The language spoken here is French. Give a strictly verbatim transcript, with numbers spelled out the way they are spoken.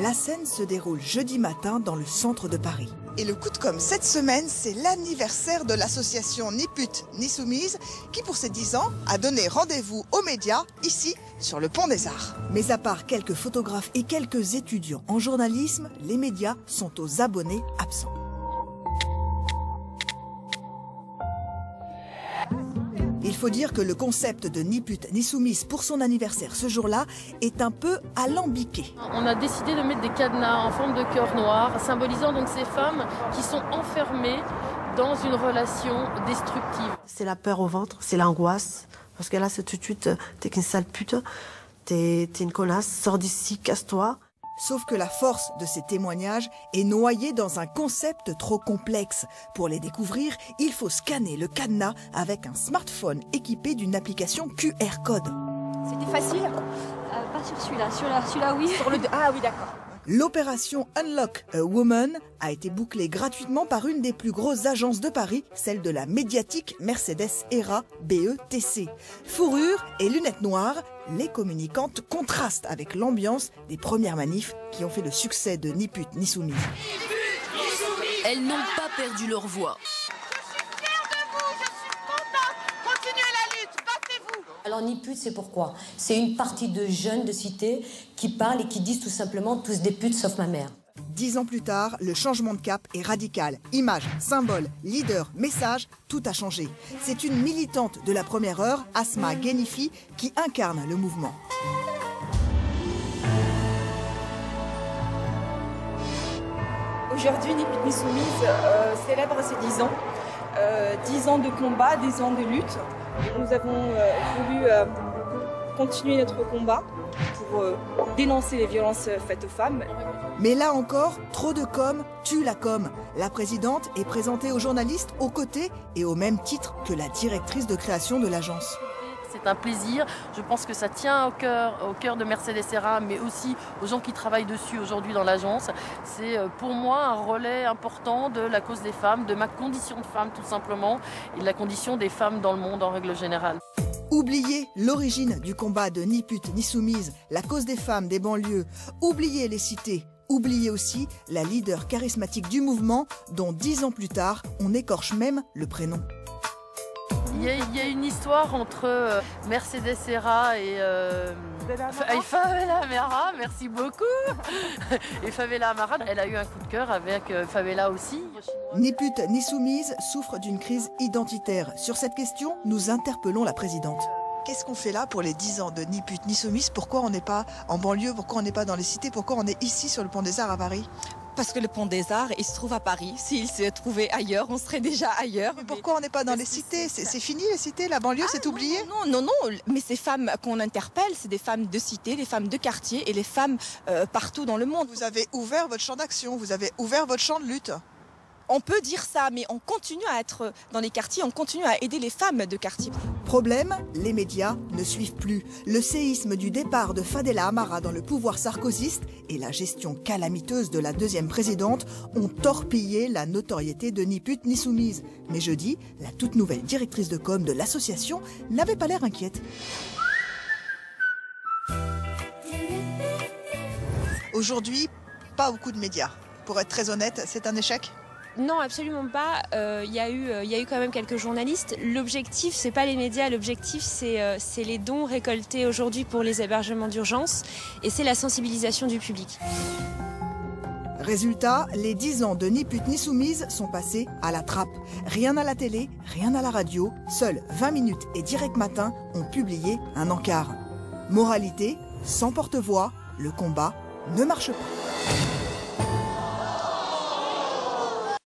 La scène se déroule jeudi matin dans le centre de Paris. Et le coup de com' cette semaine, c'est l'anniversaire de l'association Ni pute ni soumise qui, pour ses dix ans, a donné rendez-vous aux médias, ici, sur le Pont des Arts. Mais à part quelques photographes et quelques étudiants en journalisme, les médias sont aux abonnés absents. Il faut dire que le concept de Ni pute ni soumise pour son anniversaire ce jour-là est un peu alambiqué. On a décidé de mettre des cadenas en forme de cœur noir, symbolisant donc ces femmes qui sont enfermées dans une relation destructive. C'est la peur au ventre, c'est l'angoisse, parce que là c'est tout de suite, t'es qu'une sale pute, t'es une connasse, sors d'ici, casse-toi. Sauf que la force de ces témoignages est noyée dans un concept trop complexe. Pour les découvrir, il faut scanner le cadenas avec un smartphone équipé d'une application Q R code. C'était facile euh, Pas sur celui-là, sur celui-là oui. Sur le... Ah oui d'accord. L'opération Unlock a Woman a été bouclée gratuitement par une des plus grosses agences de Paris, celle de la médiatique Mercedes E R A B E T C. Fourrure et lunettes noires, les communicantes contrastent avec l'ambiance des premières manifs qui ont fait le succès de Ni pute ni soumise. Elles n'ont pas perdu leur voix. Alors Ni pute, c'est pourquoi? C'est une partie de jeunes de cité qui parlent et qui disent tout simplement tous des putes sauf ma mère. Dix ans plus tard, le changement de cap est radical. Image, symbole, leader, message, tout a changé. C'est une militante de la première heure, Asma Ghenifi, qui incarne le mouvement. Aujourd'hui, Ni pute ni soumise euh, célèbre ses dix ans. Euh, dix ans de combat, dix ans de lutte. Nous avons euh, voulu euh, continuer notre combat pour euh, dénoncer les violences faites aux femmes. Mais là encore, trop de com tue la com. La présidente est présentée aux journalistes aux côtés et au même titre que la directrice de création de l'agence. C'est un plaisir, je pense que ça tient au cœur, au cœur de Mercedes E R A, mais aussi aux gens qui travaillent dessus aujourd'hui dans l'agence. C'est pour moi un relais important de la cause des femmes, de ma condition de femme tout simplement, et de la condition des femmes dans le monde en règle générale. Oubliez l'origine du combat de Ni pute ni soumise, la cause des femmes des banlieues, oubliez les cités, oubliez aussi la leader charismatique du mouvement dont dix ans plus tard, on écorche même le prénom. Il y, a, il y a une histoire entre euh, Mercedes E R A et euh, Favela Amara, merci beaucoup. Et Favela Amara, elle a eu un coup de cœur avec euh, Favela aussi. Ni pute ni soumise souffre d'une crise identitaire. Sur cette question, nous interpellons la présidente. Qu'est-ce qu'on fait là pour les dix ans de Ni pute ni soumise? Pourquoi on n'est pas en banlieue? Pourquoi on n'est pas dans les cités? Pourquoi on est ici sur le Pont des Arts à Paris? Parce que le Pont des Arts, il se trouve à Paris. S'il se trouvait ailleurs, on serait déjà ailleurs. Mais pourquoi on n'est pas dans les cités? C'est fini les cités? La banlieue, ah, c'est non, oublié? Non, non, non. Mais ces femmes qu'on interpelle, c'est des femmes de cité, des femmes de quartier et les femmes euh, partout dans le monde. Vous avez ouvert votre champ d'action, vous avez ouvert votre champ de lutte. On peut dire ça, mais on continue à être dans les quartiers, on continue à aider les femmes de quartier. Problème, les médias ne suivent plus. Le séisme du départ de Fadela Amara dans le pouvoir sarkozyste et la gestion calamiteuse de la deuxième présidente ont torpillé la notoriété de Ni pute ni soumise. Mais jeudi, la toute nouvelle directrice de com de l'association n'avait pas l'air inquiète. Aujourd'hui, pas beaucoup de médias. Pour être très honnête, c'est un échec? Non, absolument pas. Il euh, y, euh, y a eu quand même quelques journalistes. L'objectif, c'est pas les médias, l'objectif, c'est euh, les dons récoltés aujourd'hui pour les hébergements d'urgence et c'est la sensibilisation du public. Résultat, les dix ans de Ni pute ni soumise sont passés à la trappe. Rien à la télé, rien à la radio, seuls vingt minutes et Direct Matin ont publié un encart. Moralité, sans porte-voix, le combat ne marche pas.